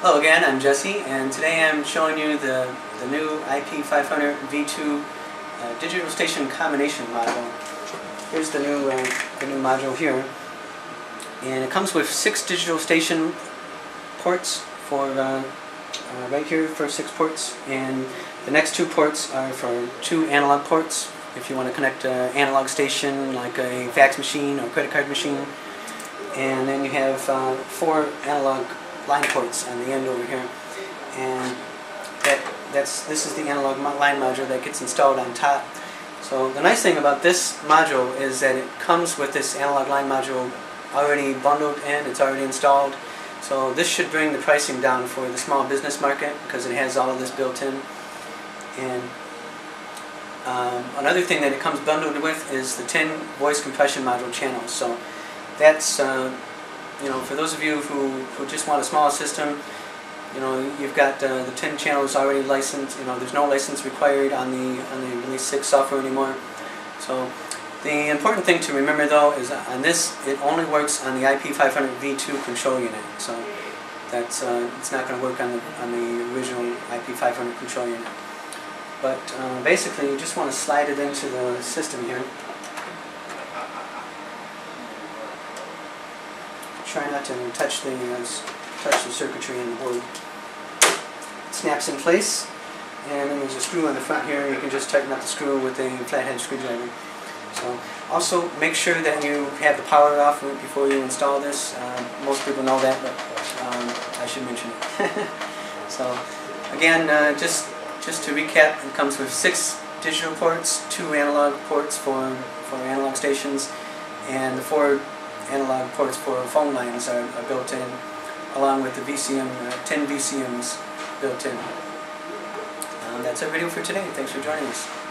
Hello again, I'm Jesse, and today I'm showing you the new IP500 V2 digital station combination module. Here's the new module here, and it comes with 6 digital station ports for right here for 6 ports, and the next 2 ports are for 2 analog ports if you want to connect an analog station like a fax machine or credit card machine, and then you have 4 analog line ports on the end over here, and this is the analog line module that gets installed on top. So the nice thing about this module is that it comes with this analog line module already bundled in, it's already installed. So this should bring the pricing down for the small business market because it has all of this built in. And another thing that it comes bundled with is the 10 voice compression module channels. So that's for those of you who just want a small system, you've got the 10 channels already licensed. There's no license required on the Release 6 software anymore. So the important thing to remember though is on this, it only works on the IP500 V2 control unit. So that's it's not going to work on the original IP500 control unit. But basically, you just want to slide it into the system here. Try not to touch the circuitry in the board. It snaps in place, and then there's a screw on the front here. You can just tighten up the screw with a flathead screwdriver. So also make sure that you have the power off before you install this. Most people know that, but I should mention it. So again, just to recap, it comes with 6 digital ports, 2 analog ports for analog stations, and the 4 analog ports for phone lines are built in, along with the VCM, 10 VCMs built in. That's our video for today. Thanks for joining us.